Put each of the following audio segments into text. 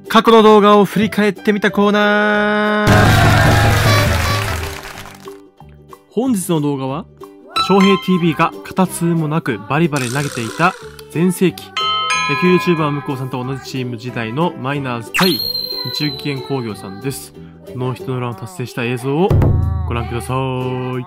過去の動画を振り返ってみたコーナー。本日の動画は、翔平 TV が片通もなくバリバリ投げていた全盛期、野球 YouTuber 向こうさんと同じチーム時代のマイナーズ対日UK園工業さんです。ノーヒットノーランを達成した映像をご覧ください。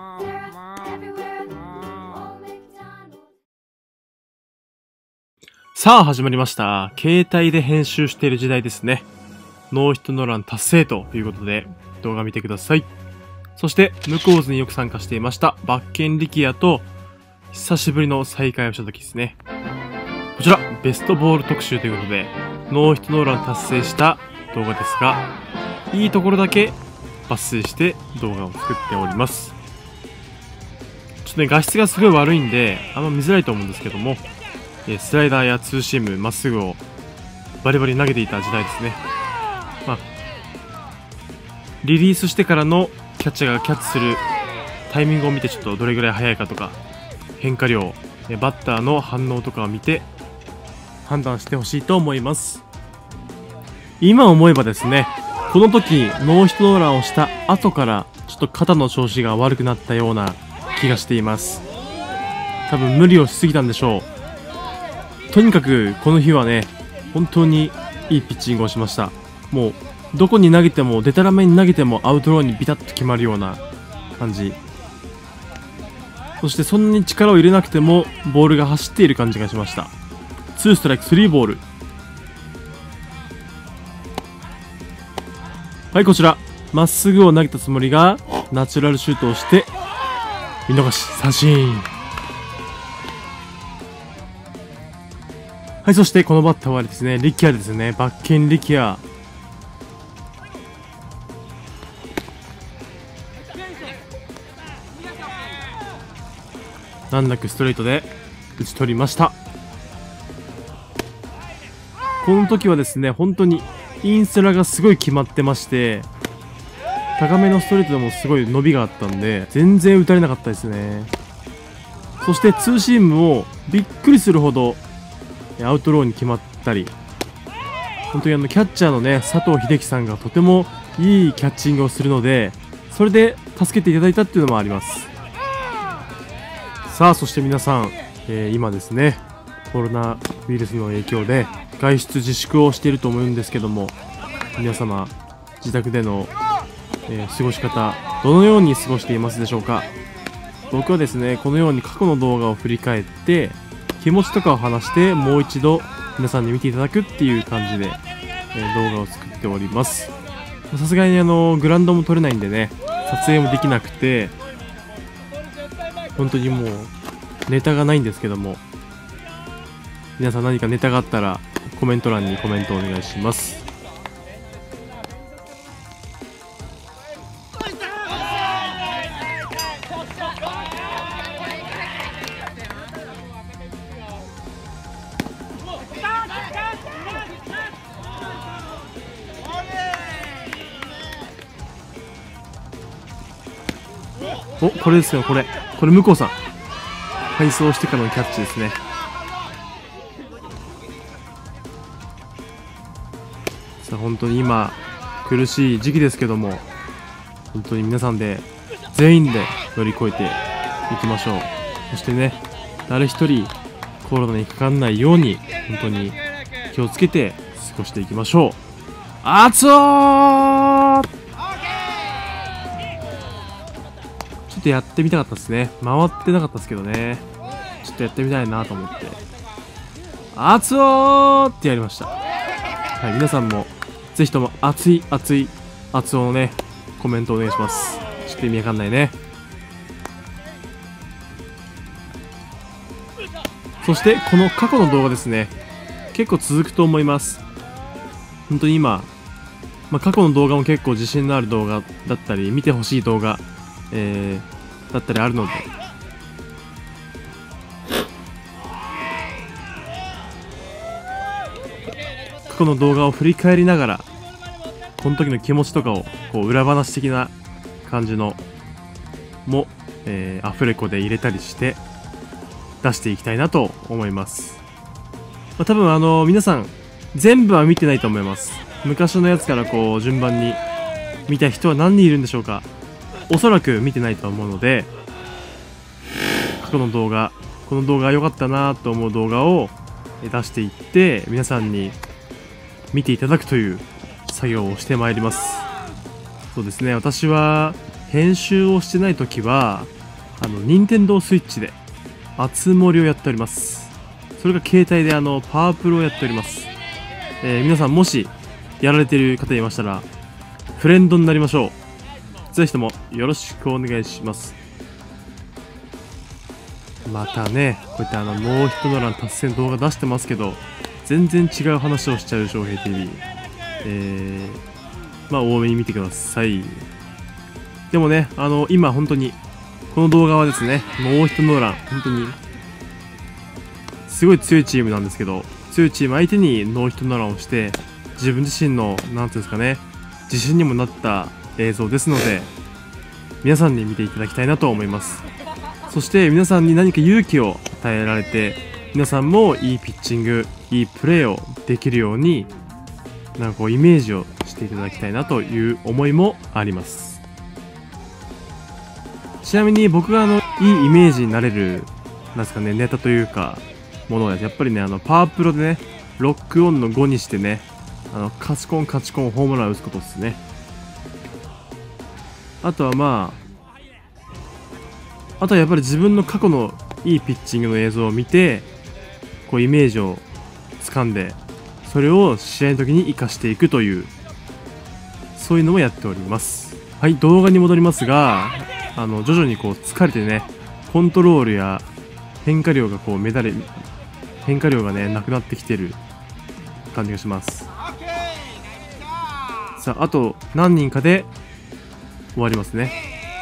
さあ始まりました。携帯で編集している時代ですね。ノーヒットノーラン達成ということで動画見てください。そして向こう図によく参加していましたバッケン力也と久しぶりの再会をした時ですね。こちらベストボール特集ということでノーヒットノーラン達成した動画ですが、いいところだけ抜粋して動画を作っております。ちょっとね画質がすごい悪いんであんま見づらいと思うんですけども、スライダーやツーシームまっすぐをバリバリ投げていた時代ですね。リリースしてからのキャッチャーがキャッチするタイミングを見てちょっとどれぐらい速いかとか変化量、バッターの反応とかを見て判断してほしいと思います。今思えばですね、この時ノーヒットノーランをした後からちょっと肩の調子が悪くなったような気がしています。多分無理をしすぎたんでしょう。とにかくこの日はね本当にいいピッチングをしました。もうどこに投げてもデタラメに投げてもアウトローにビタッと決まるような感じ。そしてそんなに力を入れなくてもボールが走っている感じがしました。2ストライク3ボール。はい、こちらまっすぐを投げたつもりがナチュラルシュートをして見逃し三振。はい、そしてこのバッターはですね力也ですね。バッケン力也。難なくストレートで打ち取りました。この時はですね本当にインスラがすごい決まってまして、高めのストレートでもすごい伸びがあったんで全然打たれなかったですね。そしてツーシームもびっくりするほどアウトローに決まったり、本当にキャッチャーのね佐藤秀樹さんがとてもいいキャッチングをするので、それで助けていただいたっていうのもあります。さあそして皆さん、今ですねコロナウイルスの影響で外出自粛をしていると思うんですけども、皆様自宅での、過ごし方どのように過ごしていますでしょうか。僕はですねこのように過去の動画を振り返って気持ちとかを話してもう一度皆さんに見ていただくっていう感じで、動画を作っております。さすがにグラウンドも撮れないんでね撮影もできなくて本当にもうネタがないんですけども、皆さん何かネタがあったらコメント欄にコメントお願いします。お、これですよ、これ向こうさん配送してからのキャッチですね。さあ本当に今苦しい時期ですけども、本当に皆さんで全員で乗り越えていきましょう。そしてね誰一人コロナにかからないように本当に気をつけて過ごしていきましょう。あつおー、ちょっとやってみたかったですね。回ってなかったですけどね、ちょっとやってみたいなと思ってあつおーってやりました。はい、皆さんもぜひとも熱いあつおのねコメントお願いします。ちょっと意味わかんないね。そしてこの過去の動画ですね結構続くと思います。本当に今、過去の動画も結構自信のある動画だったり見てほしい動画、だったりあるので、過去の動画を振り返りながらこの時の気持ちとかをこう裏話的な感じのも、アフレコで入れたりして出していきたいなと思います。多分皆さん全部は見てないと思います。 昔のやつからこう順番に見た人は何人いるんでしょうか。おそらく見てないと思うので、過去の動画、この動画良かったなと思う動画を出していって皆さんに見ていただくという作業をしてまいります。そうですね、私は編集をしてない時は任天堂スイッチであつ森をやっております。それが携帯でパワープロをやっております。皆さんもしやられている方いましたらフレンドになりましょう。ぜひともよろしくお願いします。またね、こういったノーヒットノーラン達成の動画出してますけど、全然違う話をしちゃう翔平 TV、まあ多めに見てください。でもね、今本当にこの動画はですね、ノーヒットノーラン、本当にすごい強いチームなんですけど、強いチーム相手にノーヒットノーランをして自分自身のなんていうんですかね、自信にもなった映像ですので、皆さんに見ていただきたいなと思います。そして皆さんに何か勇気を与えられて、皆さんもいいピッチング、いいプレーをできるようになんかこうイメージをしていただきたいなという思いもあります。ちなみに僕がいいイメージになれるなんですかね、ネタというかものはやっぱりね、パワープロでね、ロックオンの5にしてね、カチコンカチコンホームランを打つことですね。あとはあとはやっぱり自分の過去のいいピッチングの映像を見てこうイメージを掴んで、それを試合の時に生かしていくという、そういうのもやっております。はい、動画に戻りますが、徐々にこう疲れてね、コントロールや変化量がこう変化量がねなくなってきてる感じがします。さあ、あと何人かで終わりますね。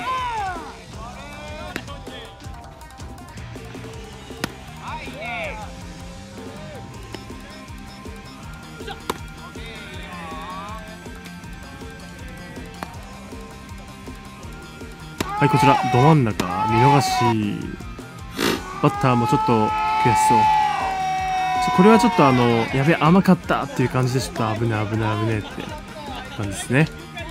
はい、こちらど真ん中見逃し。バッターもちょっと悔しそう。これはちょっとやべえ甘かったっていう感じで、ちょっと危ねえ危ねえ危ねえって感じですね。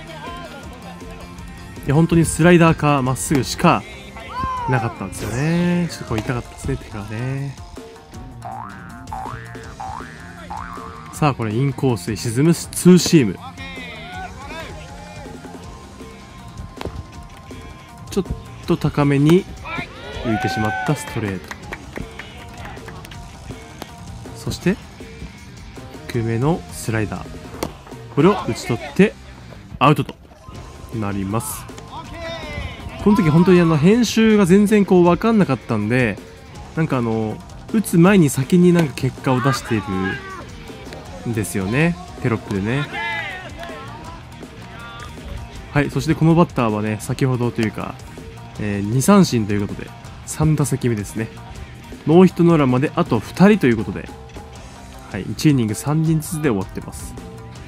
いや本当にスライダーかまっすぐしかなかったんですよね。ちょっとこう痛かったですね、手がね。さあこれインコースへ沈むツーシーム。ちょっと高めに浮いてしまったストレート。そして低めのスライダー、これを打ち取ってアウトとなります。この時本当に編集が全然こう分かんなかったんで、なんか打つ前に先になんか結果を出しているんですよね、テロップでね。はい、そしてこのバッターはね、先ほどというか、2三振ということで3打席目ですね。ノーヒットノーランまであと2人ということで、はい、1イニング3人ずつで終わってます。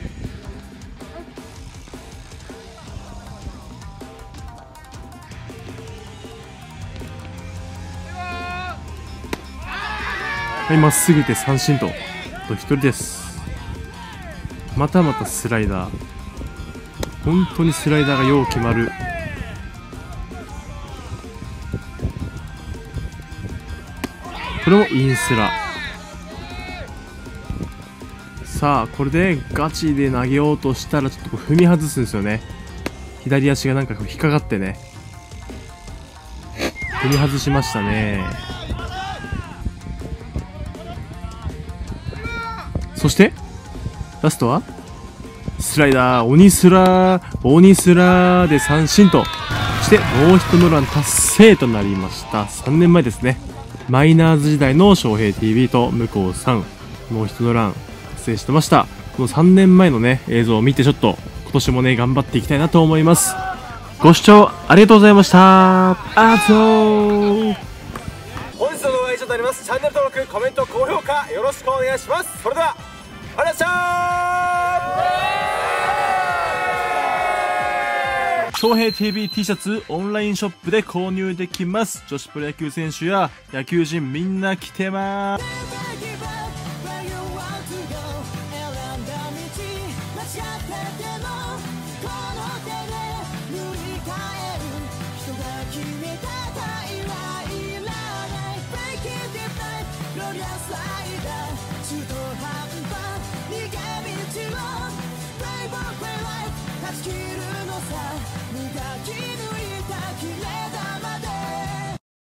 はい、まっすぐで三振と、あと1人です。またまたスライダー、本当にスライダーがよう決まる。これもインスラ。さあこれでガチで投げようとしたらちょっとこう踏み外すんですよね。左足がなんかこう引っかかってね、踏み外しましたね。そしてラストはスライダー、鬼スラで三振としてノーヒットノーラン達成となりました。3年前ですね。マイナーズ時代の翔平 TV と向こうさん、ノーヒットノーラン達成してました。この3年前のね映像を見て、ちょっと今年もね頑張っていきたいなと思います。ご視聴ありがとうございました。あぞー。 本日の動画は以上となります。チャンネル登録、コメント、高評価よろしくお願いします。それではありがとうございました。 翔平 TV T シャツオンラインショップで購入できます。女子プロ野球選手や野球人みんな着てます。 てもこの手で塗り替える人が決めた愛はいらない Break it deep night グロリアスライダー中途半端逃げ道を Play for play life 断ち切るのさ磨き抜いた決め球で